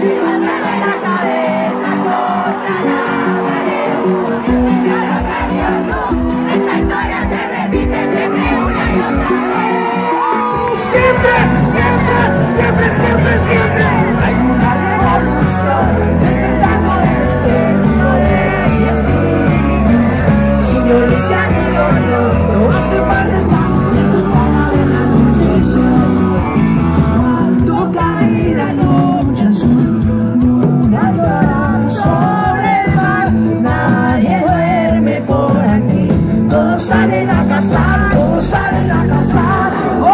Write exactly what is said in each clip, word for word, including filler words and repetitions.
Salen a cazar, todos salen a cazar.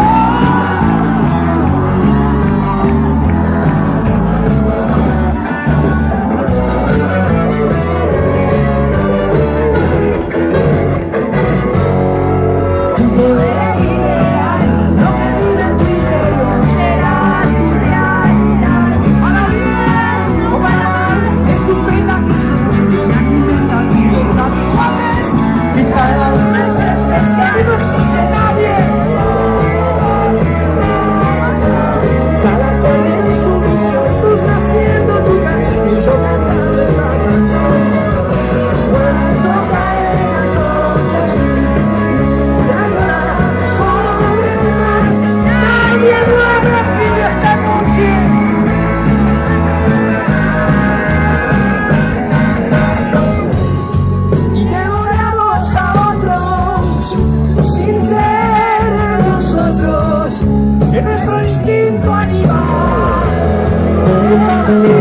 Tú puedes idear lo que vive en tu interior, será tu realidad. Para bien o para mal, es tu fe la que sostiene y alimenta tu verdad. ¿Y cuál es? Que cada uno es especial y no existe nadie. Cada cual en su misión, tú estás haciendo tu camino y yo cantando esta canción. Cuando cae la noche azul, una llorada sobre el mar, nadie duerme aquí esta noche. Y devoramos a otros sin ver en nosotros, en nuestro instinto animal. Es así.